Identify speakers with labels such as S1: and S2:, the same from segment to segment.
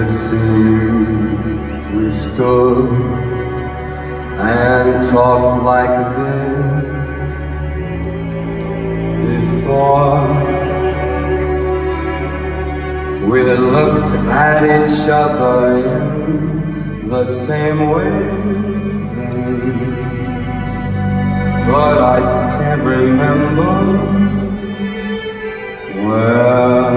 S1: It seems we stood and talked like this before. We looked at each other in the same way then, but I can't remember where.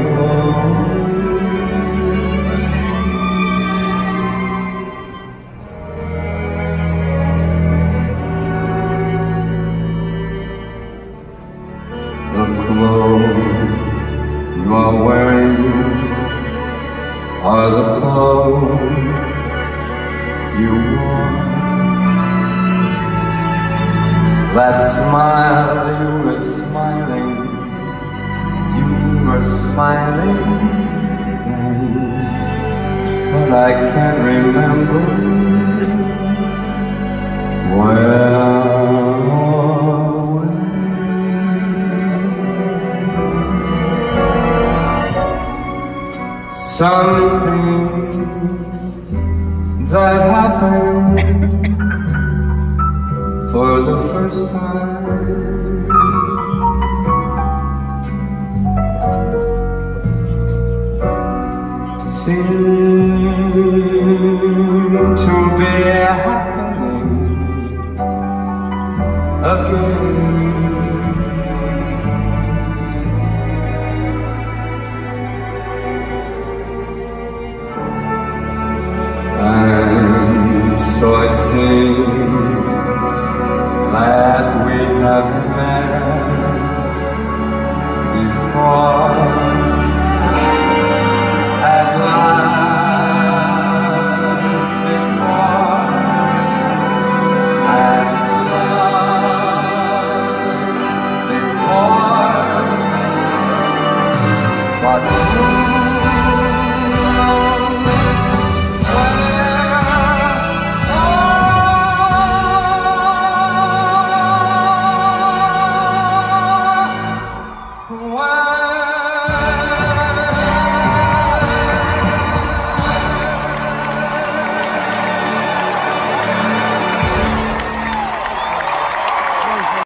S1: The clothes you are wearing are the clothes you wore. That smile you were smiling then, but I can't remember where. Something that happened for the first time seemed to be happening again.